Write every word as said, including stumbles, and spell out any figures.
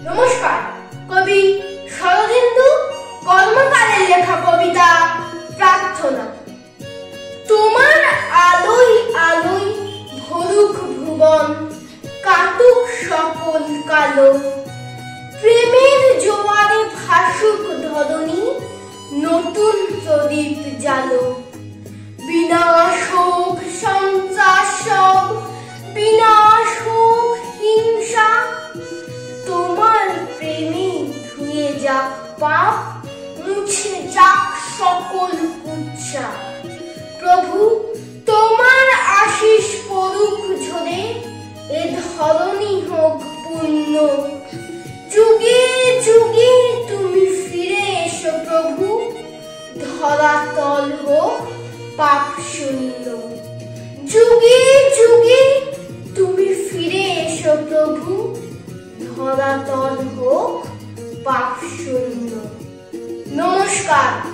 নমস্কার। কবি শরদিন্দু কর্মকারের লেখা কবিতা প্রার্থনা। তোমার আলোয় আলোয় ভরুক ভুবন, কাটুক সকল কালো, প্রেমের জোয়ারে ভাসুক ধরণী, নতুন প্রদীপ জালো। বিনাশ হোক সন্ত্রাস সব, বিনাশ হোক হিংসা, তোমার প্রেমে ধুয়ে যাক পাপ, মুছে যাক সকল কুৎসা। প্রভু তোমার আশিস পড়ুক ঝরে, এ ধরণী হোক পূর্ণ। যুগে যুগে তুমি ফিরে এসো প্রভু, ধরাতল হোক পাপ শূন্য। যুগে যুগে তুমি ফিরে এসো প্রভু, ধরাতল হোক পাপ শূন্য। নমস্কার।